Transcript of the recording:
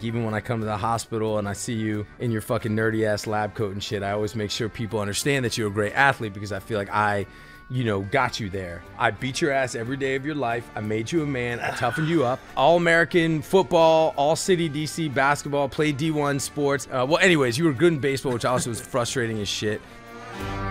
Like, even when I come to the hospital and I see you in your fucking nerdy ass lab coat and shit, I always make sure people understand that you're a great athlete, because I feel like I, you know, got you there. I beat your ass every day of your life. I made you a man. I toughened you up. All-American football, all-city DC basketball, played D1 sports. Well, anyways, you were good in baseball, which also was frustrating as shit.